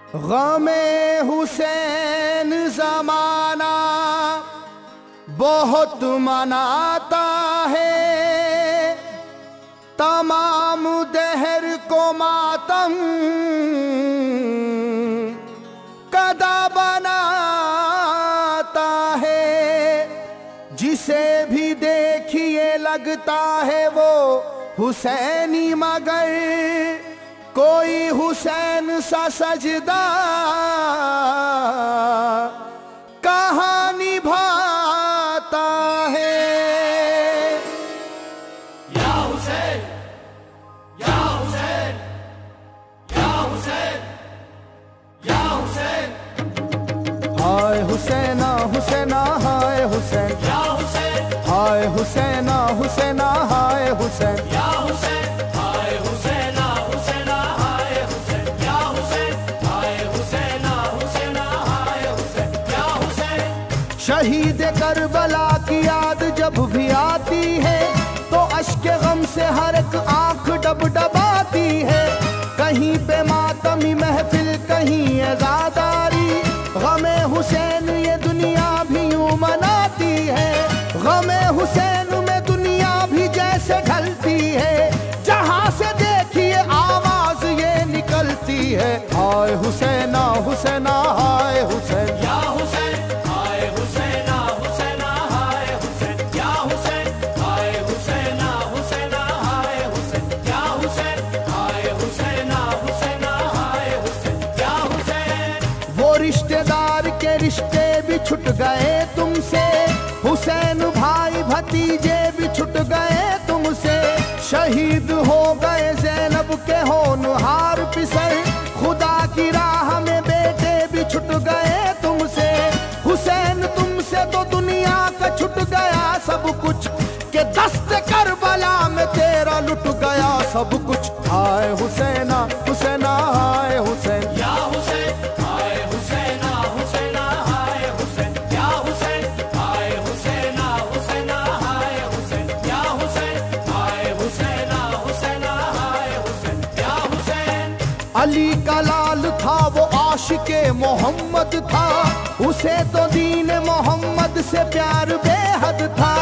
गमे हुसैन ज़माना बहुत मनाता है, तमाम दहर को मातम कदा बनाता है। जिसे भी देखिए लगता है वो हुसैनी, मगर कोई हुसैन सा सजदा कहाँ निभाता है। या हुसैन, या हुसैन, या हुसैन, या हुसैन, हाय हुसैना हुसैना हाय हुसैन, या हुसैन, हाय हुसैना हुसैना हाय हुसैन, या हुसैन, हाय हुसैना हुसैना हाय हुसैन, या हुसैन, हाय हुसैना हुसैना हाय हुसैन, या हुसैन। शहीद करबला की याद जब भी आती है तो अश्के गम से हर एक आंख डबडबाती है। कहीं पे मातमी महफिल, कहीं अज़ादारी, गमे हुसैन ये दुनिया भी यूं मनाती है। गमे हुसैन में दुनिया भी जैसे ढलती है, जहां से देखिए आवाज ये निकलती है। हाय हुसैना हुसैना हाय हुसैन, या हुसैन, हाय हुसैना हुसैना हाय हुसैन, या हुसैन, हाय हुसैना हुसैना हाय हुसैन, या हुसैन, हाय हुसैना हुसैना हाय हुसैन, या हुसैन। वो रिश्तेदार के रिश्ते भी छुट गए तुमसे, हुसैन भाई भतीजे भी छुट गए तुमसे। शहीद हो गए ज़ैनब के होनहार पिसर, खुदा की राह में बेटे भी छुट गए तुमसे। हुसैन तुमसे तो दुनिया का छुट गया सब कुछ, के दस्त करबला में तेरा लुट गया सब कुछ। हाय हुसैना हुसैना हाय हुसैन, या हुसैन, हाय हुसैना हुसैना हाय हुसैन, या हुसैन, हाय हुसैना हुसैना हाय हुसैन, या हुसैन, हाय हुसैना हुसैना हाय हुसैन, या हुसैन। अली का लाल था वो आशिके मोहम्मद था, उसे तो दीन मोहम्मद से प्यार बेहद था।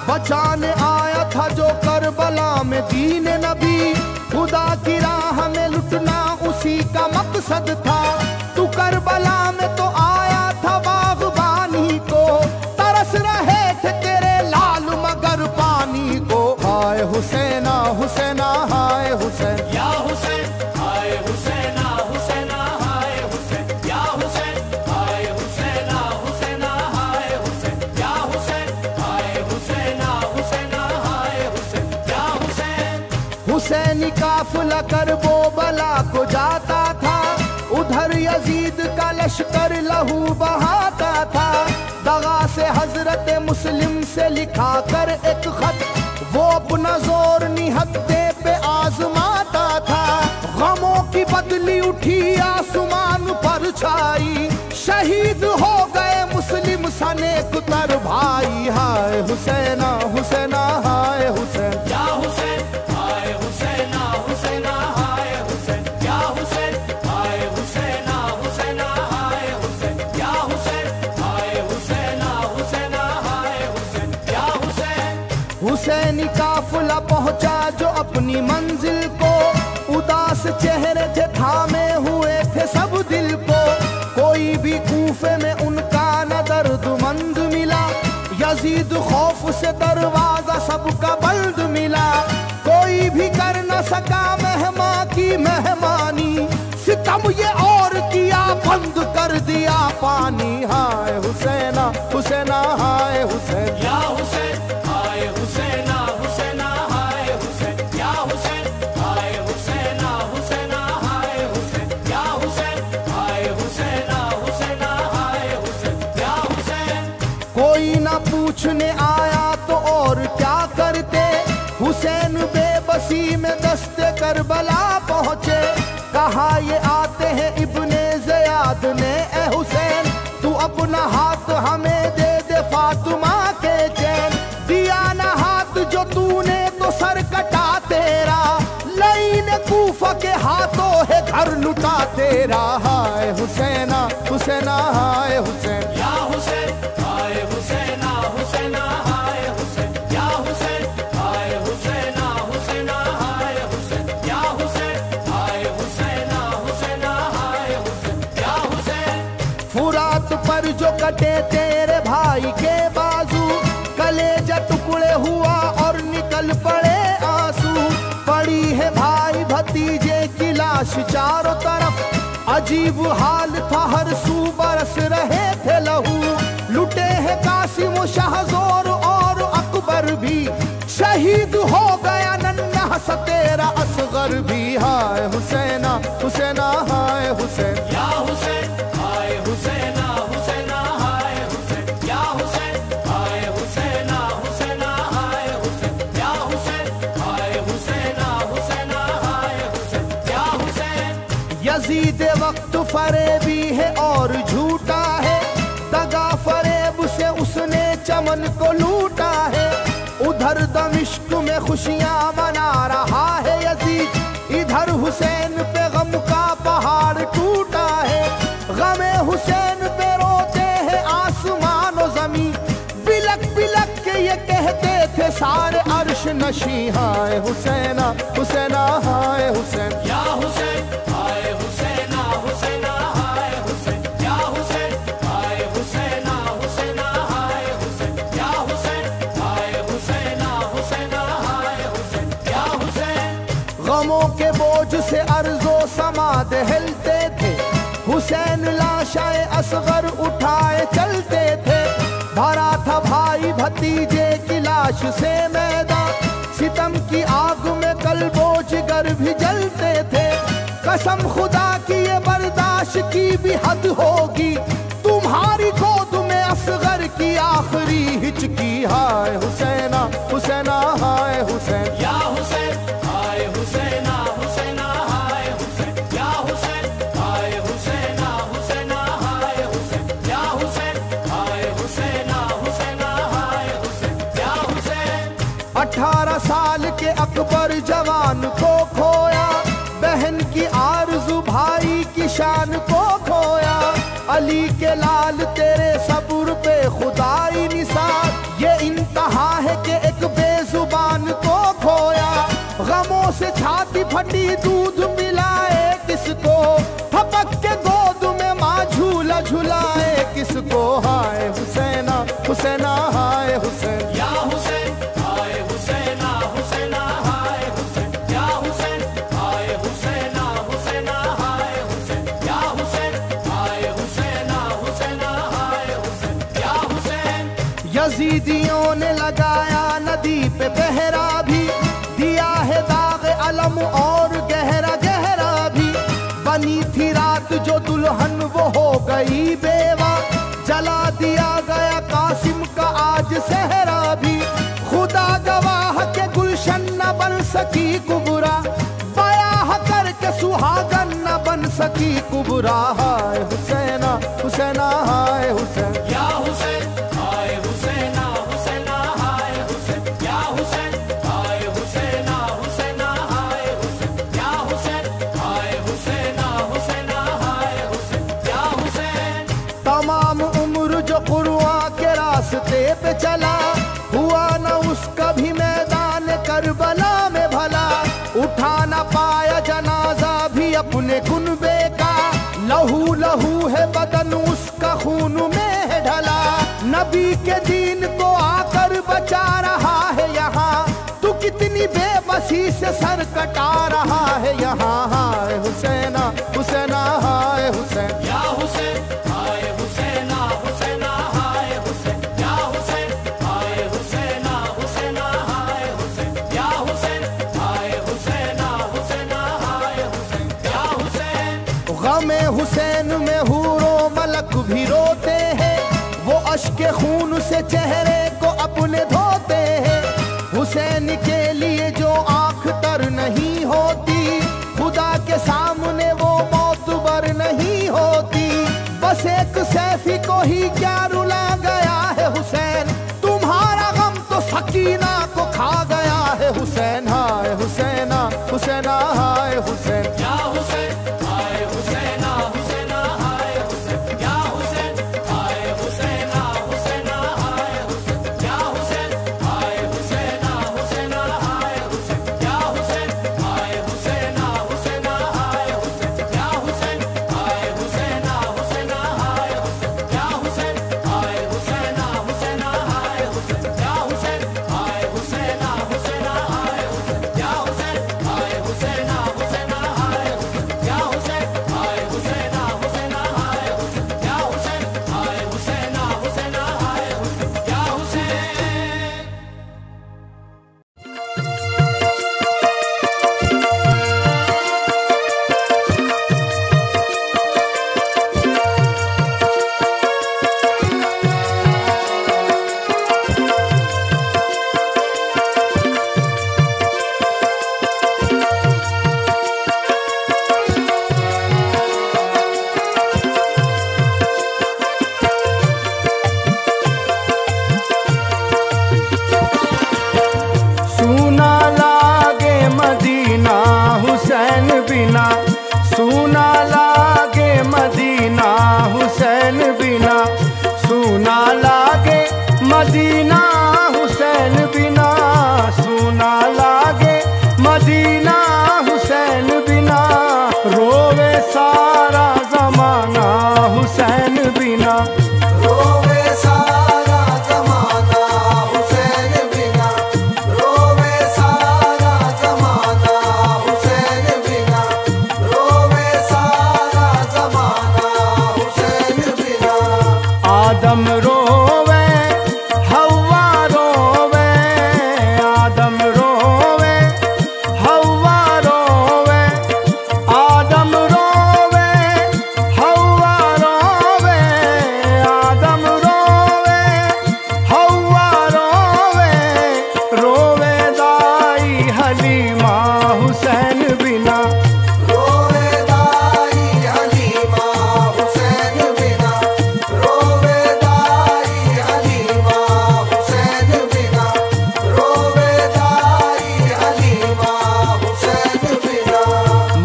बचाने आया था जो करबला में दीन नबी, खुदा की राह में लुटना उसी का मकसद था। तू करबला में तो आया था बागबानी को, तरस रहे थे तेरे लाल मगर पानी को। हाय हुसैना हुसैना हाय हुसैन, या हुसैन, हाय हुसैना हुसैना हाय हुसैन, या हुसैन, हाय हुसैना हुसैना हाय हुसैन, या हुसैन, हाय हुसैना हुसैना हाय हुसैन, या हुसैन। हुसैनी काफिला करबो बला को जाता था, उधर यजीद का लश्कर लहू बहाता था। दगा से हजरत मुस्लिम से लिखा कर एक खत, वो अपना जोर निहत्ते पे आजमाता था। गमों की बदली उठी आसमान पर छाई, शहीद हो गए मुस्लिम सनेक तर भाई। हाय हुसैना हुसैना हाय हुसैन, या हुसैन, हाय हुसैना हुसैना हाय हुसैन, या हुसैन, हाय हुसैना हुसैना हाय हुसैन, या हुसैन, हाय हुसैना हुसैना हाय हुसैन, या हुसैन। हुसैनी काफिला पहुंचा जो अपनी मंजिल को, उदास चेहरे थे थामे हुए थे सब दिल को। कोई भी कूफे में उनका न दर्दमंद मिला, यजीद खौफ से दरवाजा सबका बंद मिला। कोई भी कर न सका मेहमा की मेहमानी, सितम ये और किया बंद कर दिया पानी। हाय हुसैना हुसैना हाय हुसैन, या हुसैन, हाय हुसैना हुसैना हाय हुसैन, या हुसैन, हाय हुसैना हुसैना हाय हुसैन, या हुसैन, हाय हुसैना हुसैना हाय हुसैन, या हुसैन। कोई ना पूछने आया तो और क्या करते, हुसैन बेबसी में दस्ते करबला पहुंचे। कहा ये आते हैं इब्ने ज़ियाद ने, ए हुसैन तू अपना हाथ हमें दे दे फातिमा के चैन। दिया ना हाथ जो तूने तो सर कटा तेरा, लईन कूफा के हाथों है सर लुटा तेरा, हाय हुसैना हुसैना हाय हुसैन। या हुसैन हाय हुसैना हुसैना हाय हुसैन, या हुसैन हाय हुसैना हुसैना हाय हुसैन, या हुसैन हाय हुसैना हुसैना हाय हुसैन, या हुसैन। फुरात पर जो कटे तेरे भाई के बाजू, कलेजा टुकड़े हुआ और निकल पड़े आंसू। पड़ी है भाई भतीजे की लाश चारों तरफ, अजीब हाल था हर सू बरस रहे थे लहू। लुटे हैं कासिम शाहजोर और अकबर भी, शहीद हो गया नन्हा सा तेरा असगर भी। हाय हुसैना हुसैना हाय हुसैन, या हुसैन हाय हुसैना हुसैना हाय हुसैन, या हुसैन हाय हुसैना हुसैना हाय हुसैन, या हुसैन हाय हुसैना हुसैना हाय हुसैन, या हुसैन। यजीद वक्त फरेबी है और झूठा है, दगा फरेब से उसने चमन को लूटा है। उधर दमिश्क में खुशियां मना रहा है यजीद, इधर हुसैन पे गम का पहाड़ टूटा है। गमे हुसैन पे रोते हैं आसमान और जमीन, बिलक बिलक के ये कहते थे सारे अर्श नशी। हाय हुसैना हुसैना हाय हुसैन, या हुसैन हाय हुसैना हुसैना हाय हुसैन, या हुसैन हाय हुसैना हुसैना हाय हुसैन, या हुसैन हाय हुसैना हुसैना हाय हुसैन, या हुसैन। गमों के बोझ से अर्जो समाद हिलते थे, हुसैन लाशाए असगर उठाए चलते थे। भरा था भाई भतीजे की लाश से मैदान, सितम की आग में कल्बो जिगर भी जलते थे। कसम खुदा की ये बर्दाश्त की भी हद होगी, तुम्हारी गोद में असगर की आखिरी हिचकी। हाय हुसैना हुसैना हाय हुसैन, या हुसैन हाय हुसैना हुसैना हाय हुसैन, या हुसैन हाय हुसैना हुसैना हाय हुसैन, या हुसैन हाय हुसैना हुसैना हाय हुसैन, या हुसैन। 18 साल के अकबर जवान को खोया, बहन की आरज़ू भाई की शान को खोया। अली के लाल तेरे सब्र पे खुदाई निसार, ये इंतहा है कि एक बेजुबान को खोया। गमों से छाती फटी दूध पिलाए किसको, थपक के गोद में माँ झूला झुलाए किसको। हाय हुसैना हुसैना हाय हुसैन, या हुसैन हाय हुसैना हुसैना हाय हुसैन, या हुसैन हाय हुसैना हुसैना हाय हुसैन, या हुसैन हाय हुसैना हुसैना हाय हुसैन, या हुसैन। यजीदियों ने लगाया नदी पे पहरा भी, दिया है दाग अलम और गहरा गहरा भी। बनी थी रात जो दुल्हन वो हो गई बेवा, जला दिया गया कासिम का आज सहरा भी। खुदा गवाह के गुलशन न बन सकी कुबरा, बयाह करके सुहागन न बन सकी कुबरा। हाय हुसैना हुसैना हाय हुसैन, या हुसैन हाय हुसैना हुसैना हाय हुसैन, या हुसैन हाय हुसैना हुसैना हाय हुसैन, या हुसैन हाय हुसैना हुसैना हाय हुसैन, या हुसैन। तमाम उम्र जो कुर्बान के रास्ते पे चला, हुआ न उसका भी मैदान करबला में भला। उठा न पाया जनाजा भी अपने कुनबे का, लहू लहू है बदन उसका खून में है ढला। नबी के दीन को आकर बचा रहा है यहाँ, तू कितनी बेबसी से सर कटा रहा है यहाँ। हाय हुसैना हुसैना हाय हुसैन, या हुसैन हाय हुसैना हुसैना हाय हुसैन, या हुसैन हाय हुसैना हुसैना हाय हुसैन, या हुसैन हाय हुसैना हुसैना हाय हुसैन, या हुसैन। गमे हुसैन में हूरो मलक भी रोते हैं, वो अश्के खून से चेहरे को अपने धोते हैं। हुसैन के लिए जो आंख तर नहीं होती, खुदा के सामने वो मौतबर नहीं होती। बस एक सैफी को ही क्या रुला गया है हुसैन, तुम्हारा गम तो सकीना को खा गया है हुसैन। हाय हुसैना हुसैना हाय हुसैन, या हुसैन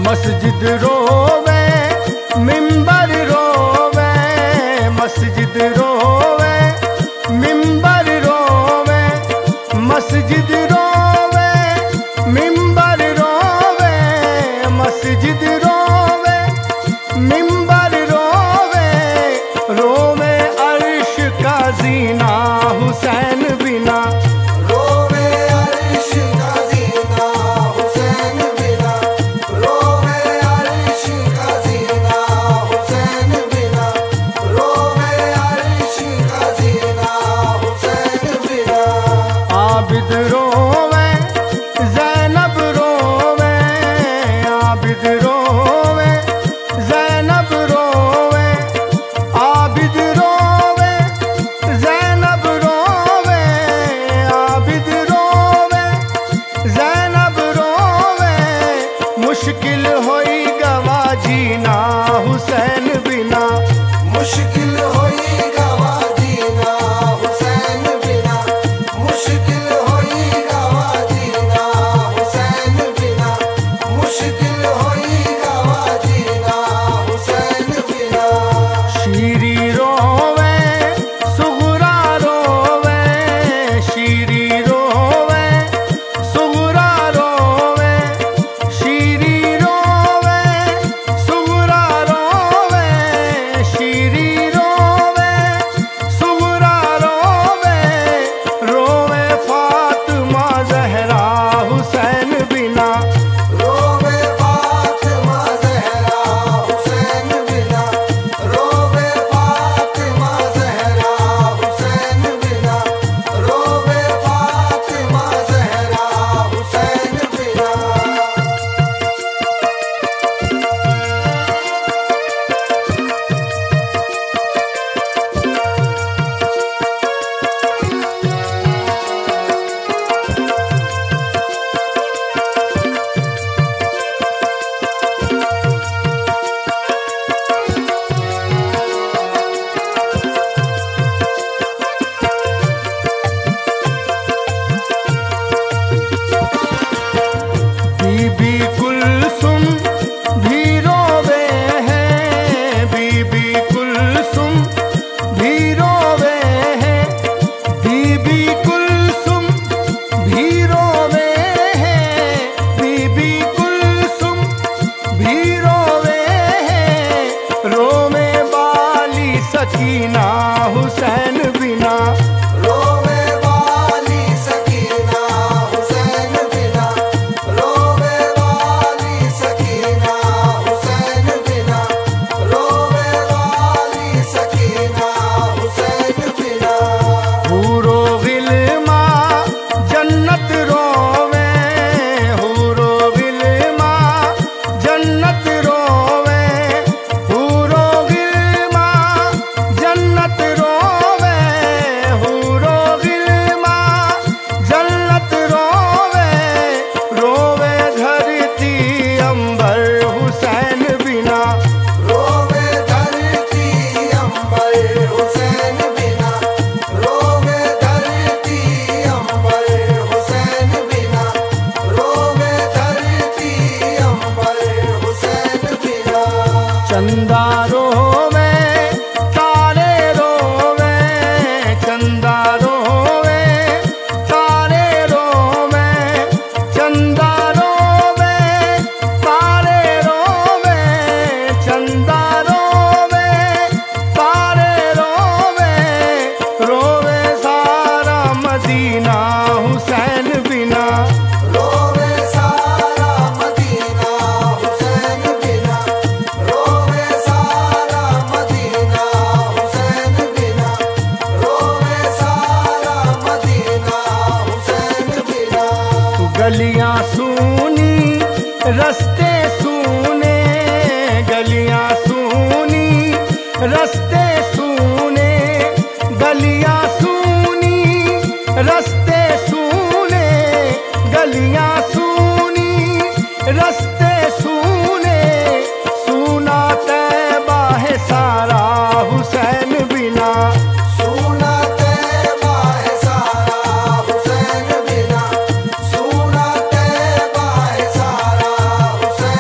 मस्जिद रोवे मिंबर रोवे, मस्जिद रोवे मिंबर रोवे, मस्जिद रोवे मिंबर रोवे, मस्जिद रोवे मिंबर रोवे, रोवे अर्श का जीना हुसैन बिना, रोवे अर्श का जीना हुसैन बिना, रोवे अर्श का जीना हुसैन बिना, रोवे अर्श का जीना हुसैन बिना। आबिद रोवे ज़ैनब रोवे, आबिद रोवे ज़ैनब रोवे, आबिद रोवे ज़ैनब रोवे, आबिद रोवे ज़ैनब रोवे, मुश्किल होई गवा जीना हुसैन बिना, मुश्किल होई गवा जीना हुसैन बिना, मुश्किल होई गवा जीना हुसैन बिना, मुश्किल होई गवा जीना हुसैन बिना। शीरी रोवे सुगरा रोवे, शीरी रोवे सुगरा रोवे, शीरी रोवे सुगरा रोवे, शीरी रोवे सुगरा रोवे, रोवे फातिमा ज़हरा हुसैन बिना, रोवे फातिमा ज़हरा हुसैन बिना, रोवे फातिमा ज़हरा हुसैन बिना, रोवे फातिमा ज़हरा हुसैन बिना। बीबी कुलसुम भी रोवे हैं, बीबी कुलसुम भी रोवे हैं, बीबी कुलसुम भी रोवे हैं, बीबी कुलसुम भी रोवे हैं, रोवे बाली सकीना हुसैन बिना, रोवे वाली सकीना हुसैन बिना, रोवे वाली सकीना हुसैन बिना, रोवे वाली सकीना हुसैन बिना। हूरो गिलमा जन्नत रोवे, हूरो गिलमा जन्नत रोवे, हूरो गिलमा जन्नत रोवे, हूरो गिलमा जन्नत रोवे, रोवे धरती अंबर हुसैन बिना, रोवे धरती अंबर हुसैन बिना, रोवे धरती अंबर हुसैन बिना, रोवे धरती अंबर हुसैन बिना। चंदा रोवे तारे रोवे, चंदा रोवे तारे रोवे, चंदा रोवे तारे रोवे, चंदा रोवे तारे रोवे, रोवे सारा मदीना हुसैन बिना, रोवे सारा मदीना हुसैन बिना, रोवे सारा मदीना हुसैन बिना, रोवे सारा मदीना हुसैन बिना। गलियां सूनी रस्ते सूने, गलियां सूनी रस्ते सूने, गलियां सूनी रस्ते सूने, गलियां सूनी रस्ते सूने, सूना तैबा है सारा हुसैन बिना, सूना तैबा है सारा हुसैन बिना, सूना तैबा है सारा हुसैन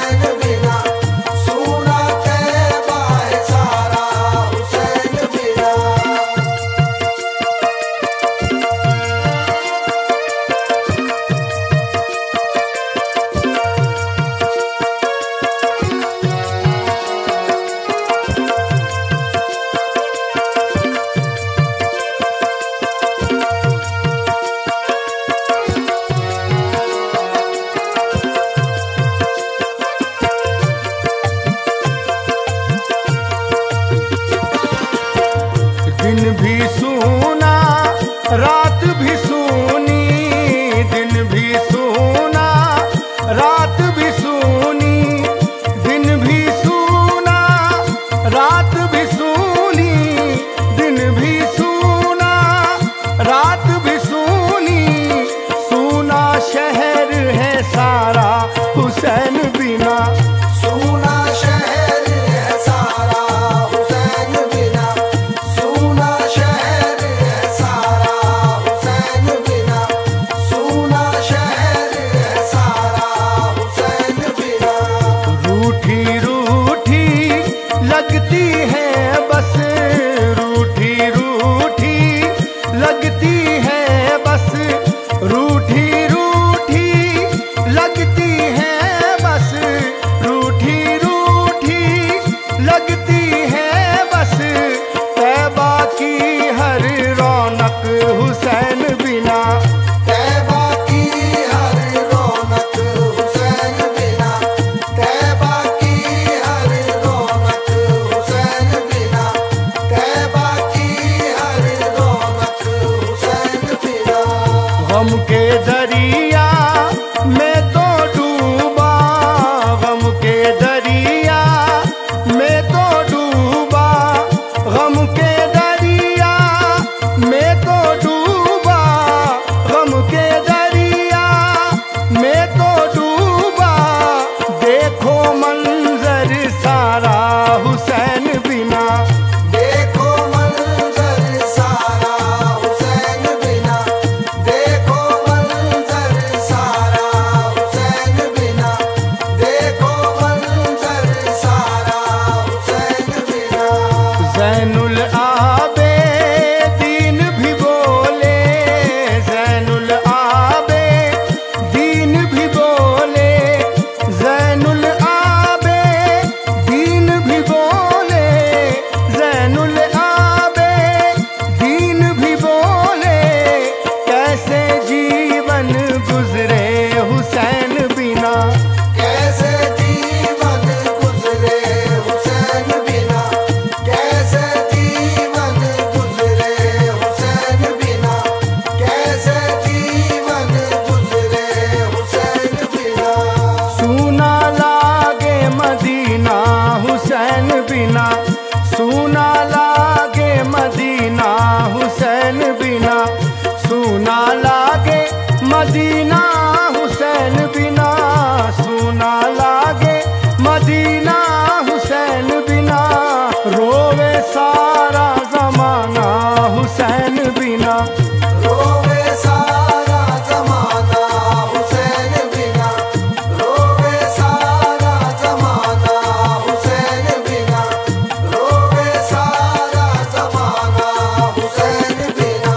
हुसैन बिना। सूना शहर है सारा हुसैन बिना, सूना शहर है सारा हुसैन बिना, सूना शहर है सारा हुसैन बिना। रूठी रूठी लगती है बस, रूठी रूठी लगती है बस, रूठी रूठी लगती है बस, रूठी रूठी लगती है बस, तैबा की हर रौनक हुसैन बिना। तैबा की हर रौनक हुसैन बिना, तैबा की हर रौनक हुसैन बिना, तैबा की हर रौनक हुसैन बिना। गम के दरिया में तो डूबा, गम के दरिया में तो डूबा, गम के दरिया में तो डूबा, गम के दरिया में तो डूबा, देखो मंजर सारा हुसैन बिना। देखो मंजर सारा हुसैन बिना, देखो मंजर सारा हुसैन बिना, देखो मंजर सारा हुसैन बिना। ज़ैनुल आबेदीन भी बोले, ज़ैनुल आबेदीन भी बोले, ज़ैनुल आबेदीन भी बोले, ज़ैनुल आबेदीन भी बोले, कैसे जीवन गुजरे हुसैन बिना। कैसे जीवन गुजरे हुसैन बिना, कैसे जीवन गुजरे हुसैन बिना, कैसे जीवन गुजरे हुसैन बिना। सूना लागे मदीना हुसैन बिना, सूना लागे मदीना हुसैन बिना, सूना लागे मदीना हुसैन बिना, सूना लागे मदीना हुसैन बिना, रोवे सारा जमाना हुसैन बिना। रोवे सारा जमाना हुसैन बिना, रोवे सारा जमाना हुसैन बिना, रोवे सारा जमाना हुसैन बिना।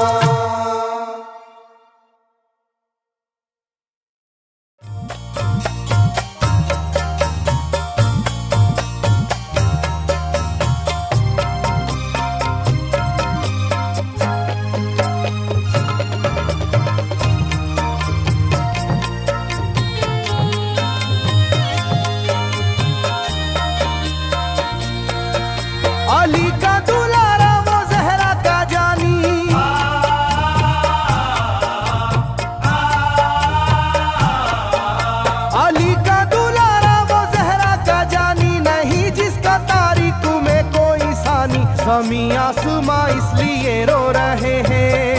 अली का दुलारा वो जहरा का जानी, अली का दुलारा वो जहरा का जानी, नहीं जिसका तारीख में कोई सानी। ज़मीं आसमां इसलिए रो रहे हैं,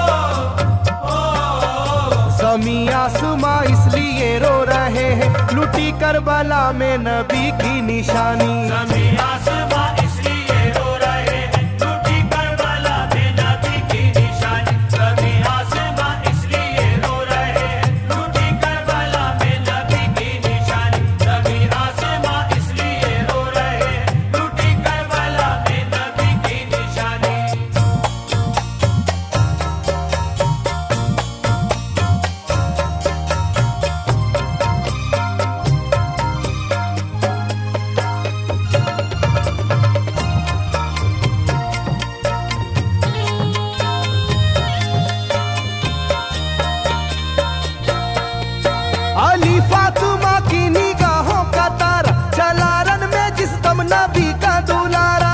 ज़मीं आसमां इसलिए रो रहे हैं, लुटी करबला में नबी की निशानी। ज़मीं आसमां इसलिए रो रहे हैं, लूटी करबला में नबी की निशानी। ज़मीं आसमां इसलिए रो रहे हैं, लूटी करबला में नबी की निशानी। ज़मीं आसमां इसलिए रो रहे हैं, लूटी करबला में नबी की निशानी। अली फातिमा की निगाहों का तारा, चला रन में जिस दम नबी का दुलारा।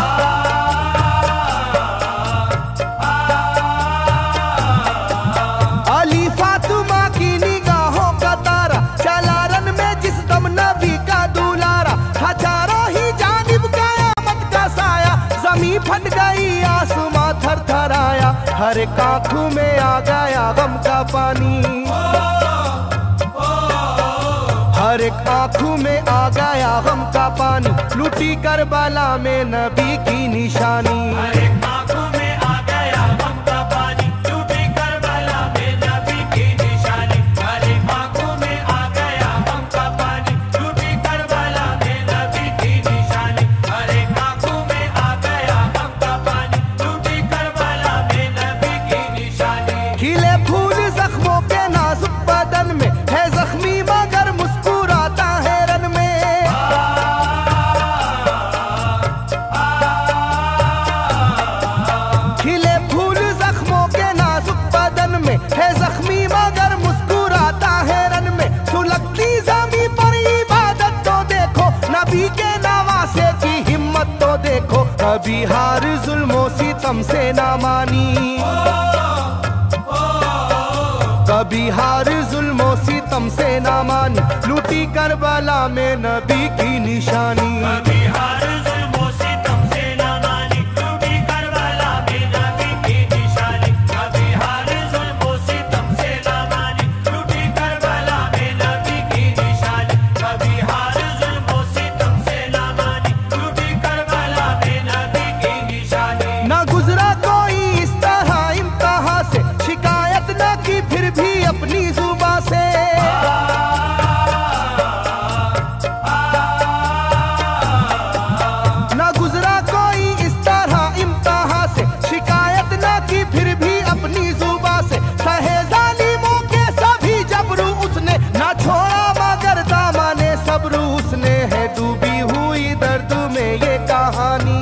अली फातिमा की निगाहों का तारा, चला रन में जिस दम नबी का दुलारा। हजारों ही जानिब कयामत का साया, जमीन फट गई आसमां थर थराया, हर एक आंखों में आ गया गम का पानी। हर एक आंखों में आ गया गम का पानी, लूटी करबला में नबी की निशानी। हर एक आंखों में आ गया गम का पानी, लूटी करबला में नबी की निशानी। हर एक आंखों में आ गया गम का पानी, लूटी करबला में नबी की निशानी। हर एक आंखों में आ गया गम का पानी, लूटी करबला में नबी की निशानी। खिले फूल जख्मों के नाजुक बदन में है जख्मी मगर मुस्कुराता है रन में। खिले फूल जख्मों के नाजुक बदन में है जख्मी मगर मुस्कुराता है रन में। सुलगती जमी पर इबादत तो देखो, नबी के नवासे की हिम्मत तो देखो। कभी हार जुल्मों सितम से ना मानी, कभी हार जुल्मों सितम से ना मानी, लूटी करबला में नबी की निशानी। कभी हार जुल्मों सितम से ना मानी, लूटी करबला में नबी की निशानी। कभी हार जुल्मों सितम से ना मानी, लूटी करबला में नबी की निशानी। कभी हार जुल्मों सितम से ना मानी, लूटी करबला में नबी की निशानी। ना गुजरा कोई इस तरह इम्तिहान से, शिकायत न की फिर भी अपनी जुबा से। ना गुजरा कोई इस तरह इम्तिहान से, शिकायत न की फिर भी अपनी जुबा से। सहे जालिमों के सभी जबरू उसने, ना छोड़ा मगर दामने सब्रू उसने। है डूबी हुई दर्द में ये कहानी,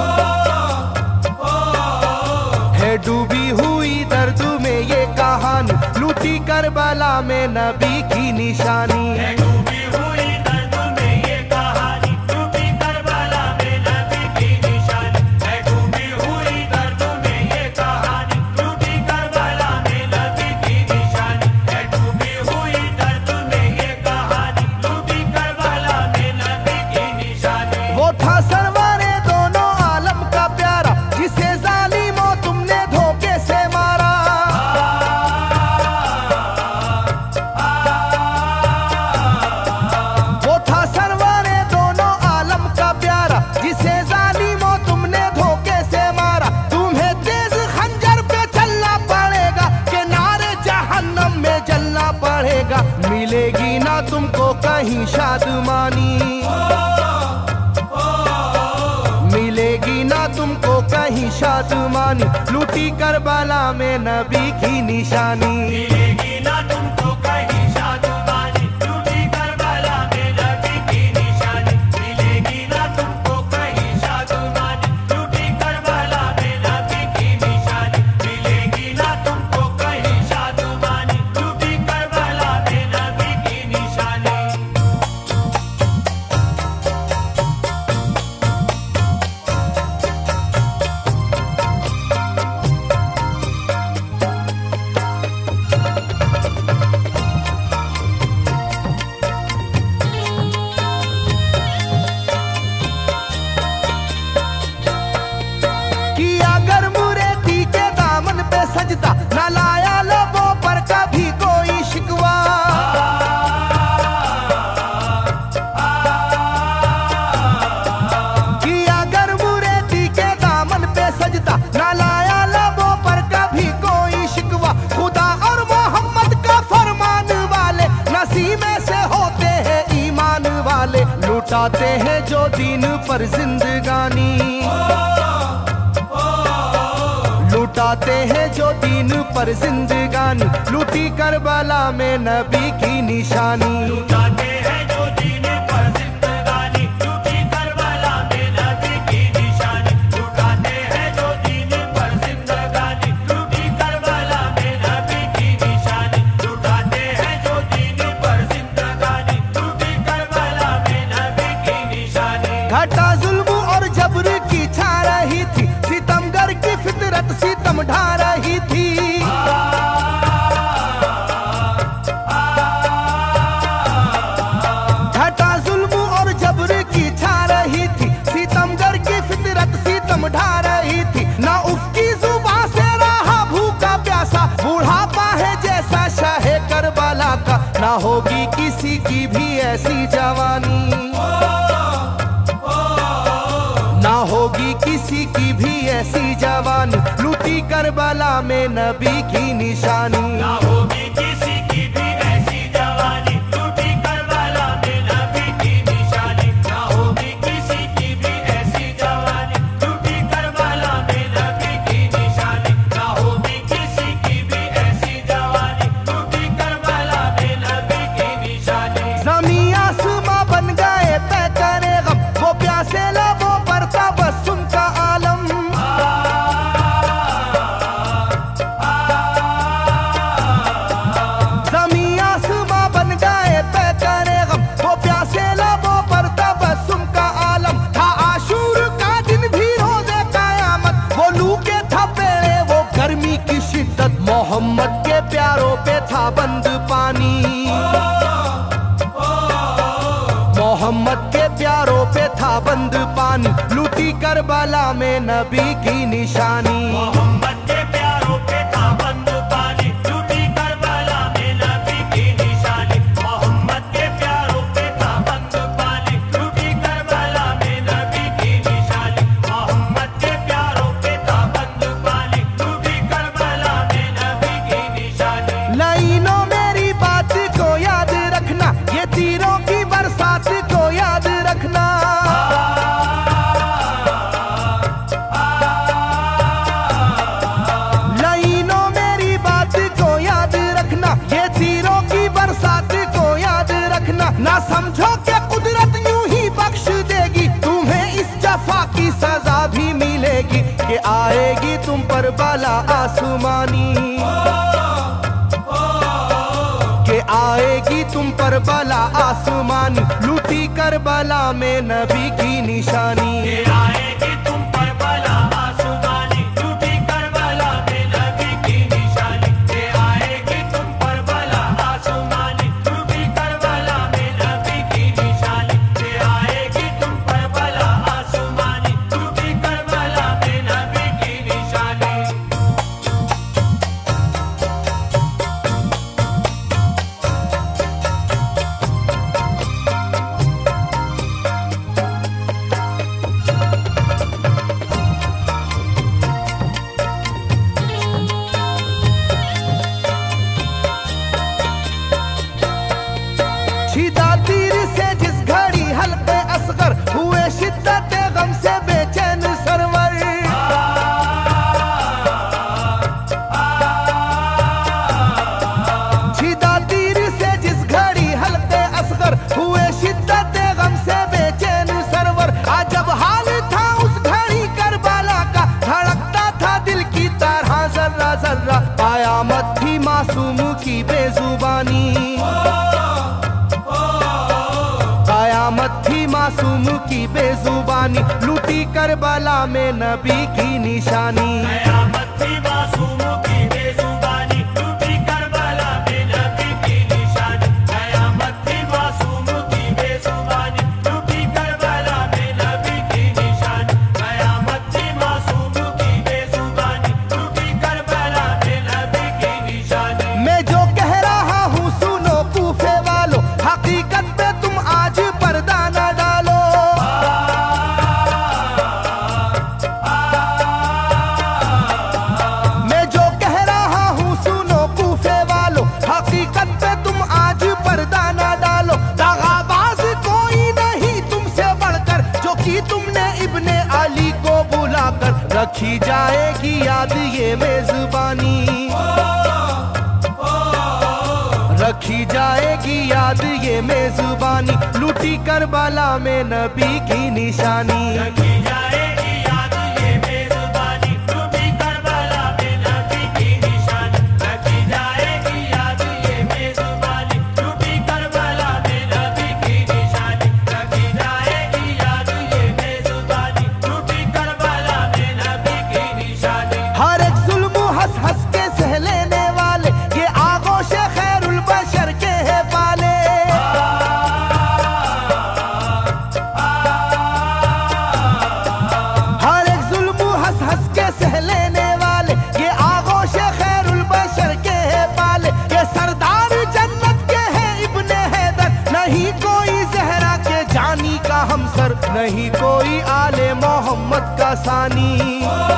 है डूबी हुई दर्द में ये कहानी, लूटी करबला में नबी की निशानी। है डूबी हुई दर्द में ये कहानी, लूटी करबला में नबी की निशानी। है डूबी हुई दर्द में ये कहानी, लूटी करबला में नबी की निशानी। है डूबी हुई दर्द में ये कहानी, लूटी करबला में नबी की निशानी। वो था सरवारे दोनों आलम का प्यारा, जिसे जालिमों तुमने धोखे से मारा। वो था सरवारे दोनों आलम का प्यारा, जिसे जालिमों तुमने धोखे से मारा। तुम्हें तेज खंजर पे चलना पड़ेगा, के नारे जहन्नम में जलना पड़ेगा। मिलेगी ना तुमको कहीं शादमानी, मिलेगी ना तुमको कहीं शादमानी, लूटी करबला में नबी की निशानी। मिलेगी ना तुमको कहीं शादमानी, लूटी करबला में नबी की निशानी। मिलेगी ना तुमको कहीं शादमानी, लूटी करबला में नबी की निशानी। मिलेगी ना तुमको कहीं शादमानी, लूटी करबला में नबी की निशानी। कि अगर मुरेदी के दामन पे सजदा, न लाया लबों पर कभी कोई शिकवा। कि अगर मुरेदी के दामन पे सजदा, न लाया लबों पर कभी कोई शिकवा। खुदा और मोहम्मद का फरमान वाले, नसीमे से होते हैं ईमान वाले। लुटाते हैं जो दीन पर जिंदगानी, लुटाते हैं जो दीन पर जिंदगानी, लूटी करबला में नबी की निशानी। लुटाते हैं जो दीन पर जिंदगानी, लूटी करबला में नबी की निशानी। लुटाते हैं जो दीन पर जिंदगानी, लूटी करबला में नबी की निशानी। लुटाते हैं जो दीन पर जिंदगानी, लूटी करबला में नबी की निशानी। घटा जुल्म और जबर की छा रही थी, सितमगर की फितरत सितम ढा रही थी। ना होगी किसी की भी ऐसी जवानी, ना होगी किसी की भी ऐसी जवानी, लूटी करबला में नबी की निशानी। ना होगी किसी की भी ऐसी जवानी, लूटी करबला में नबी की निशानी। ना होगी किसी की भी ऐसी जवानी, लूटी करबला में नबी की निशानी। ना होगी किसी की भी ऐसी जवानी, लूटी करबला में नबी की निशानी। ज़मीं आसमां बन गए तय करे गम, वो प्यासे लबों पर तबस्सुम का आलम। ज़मीं आसमां बन गए तय करे गम, वो प्यासे लबों पर तबस्सुम का आलम। था आशूर का दिन भी रोज़े क़यामत, वो लू के थपेड़े वो गर्मी की शिद्दत, मोहम्मद के प्यारों पे था बंद पानी। मोहम्मद के प्यारों पे था बंद पानी, लूटी करबला में नबी की निशानी। मोहम्मद के प्यारों पे था बंद पानी, लूटी करबला में नबी की निशानी। मोहम्मद के प्यारों पे था बंद पानी, लूटी करबला में नबी की निशानी। मोहम्मद के प्यारों पे था बंद पानी, लूटी करबला में नबी की निशानी। लाइनों मेरी बात को याद रखना, ये तीरों की बरसात को याद रखना। लाइनों मेरी बात को याद रखना, ये तीरों की बरसात को याद रखना। ना समझो कि कुदरत यूं ही बख्श देगी, तुम्हें इस जफा की सजा भी मिलेगी, कि आएगी तुम पर बला आसमानी, के आएगी तुम पर बला आसमानी, लूटी करबला में नबी की निशानी। ये आएगी तुम पर बला आसमानी, लूटी करबला में नबी की निशानी। ये आएगी तुम पर बला आसमानी, लूटी करबला में नबी की निशानी। ये आएगी तुम पर बला आसमानी, लूटी करबला में नबी की निशानी। छिदा तीर से जिस घड़ी हल्के असगर हुए, शिद्दत गम से बेचैन सरवर। छिदा तीर से जिस घड़ी हल्के असगर हुए, शिद्दत गम से बेचैन सरवर। अजब हाल था उस घड़ी करबला का, धड़कता था दिल की तरह जर्रा जर्रा। कयामत थी मासूम की बेजुबानी, कयामत थी मासूम की बेजुबानी, लूटी करबला में नबी की निशानी। कयामत थी मासूम की बेजुबानी, लूटी करबला में नबी की निशानी। कयामत थी मासूम की बेजुबानी, लूटी करबला में नबी की निशानी। कयामत थी मासूम की बेजुबानी, लूटी करबला में नबी की निशानी। मैं जो कह रहा हूँ सुनो कूफे वालों, हकीकत पे तुम आज पर्दा न डालो। मैं जो कह रहा हूँ सुनो कूफे वालों, हकीकत पे तुम आज पर्दा न डालो। दगाबाज कोई नहीं तुमसे बढ़कर, जो कि तुमने इब्ने अली को बुलाकर, रखी जाएगी याद ये मेजबानी, रखी जाएगी याद ये मेजबानी, लूटी करबला में नबी की निशानी। रखी जाएगी याद ये मेजबानी, लूटी करबला में नबी की निशानी। रखी जाएगी याद ये मेजबानी, लूटी करबला में नबी की निशानी। रखी जाएगी याद ये मेजबानी, लूटी करबला में नबी की निशानी। हर एक जुल्म हंस हंस के सह लेने वाले, ये आगोश खैरुल बशर के है पाले। शानी का हमसर, नहीं कोई आले मोहम्मद का सानी।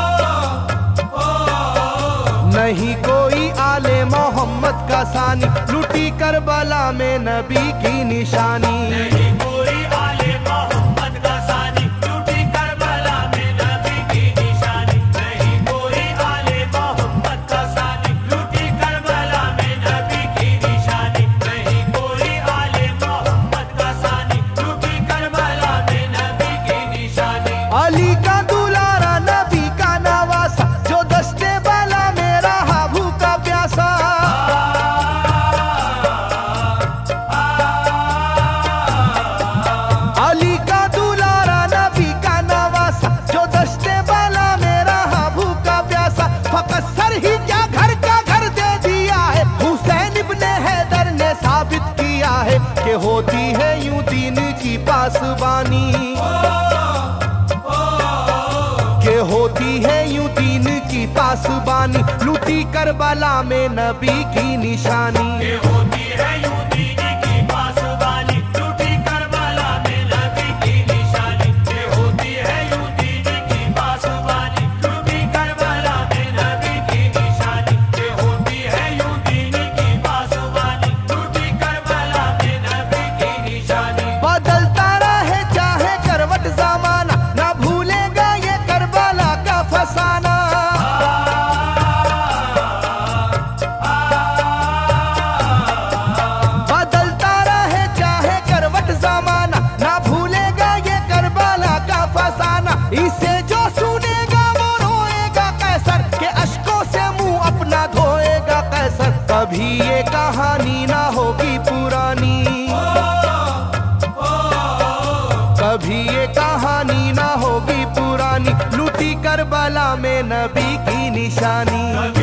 नहीं कोई आले मोहम्मद का सानी, लुटी करबला में नबी की निशानी। नहीं कोई आले मोहम्मद का सानी, लूटी करबला में नबी की निशानी। नहीं कोई आले मोहम्मद का सानी, लूटी करबला में नबी की निशानी। नहीं कोई आले मोहम्मद का सानी, लूटी करबला में नबी की निशानी। अली का दुलारा नबी का नवासा, जो दस्ते बाला में रहा भूखा प्यासा। अली का दुलारा नबी का नवासा, जो दस्ते बाला में रहा भूखा प्यासा। फकत सर ही क्या घर का घर दे दिया है, हुसैन इब्ने हैदर ने साबित किया है कि होती है यूं दीन की पासबानी। के होती है यूं दीन की पासबानी, लूटी करबला में नबी की निशानी। ये होती है यूं दीन की पासबानी, लूटी करबला में नबी की निशानी। ये होती है यूं दीन की पासबानी, लूटी करबला में नबी की निशानी। ये होती है यूं दीन की पासबानी, लूटी करबला में नबी की निशानी। बदलता रहे चाहे करवट जमाना, ना भूलेगा ये करबला का फसाना। बदलता रहे चाहे करवट जमाना, ना भूलेगा ये करबला का फसाना। इसे जो सुनेगा वो रोएगा कैसर, के अश्कों से मुंह अपना धोएगा कैसर। कभी ये कहानी ना होगी पुरानी, कभी ये कहानी ना होगी पुरानी, लूटी करबला में नबी की निशानी।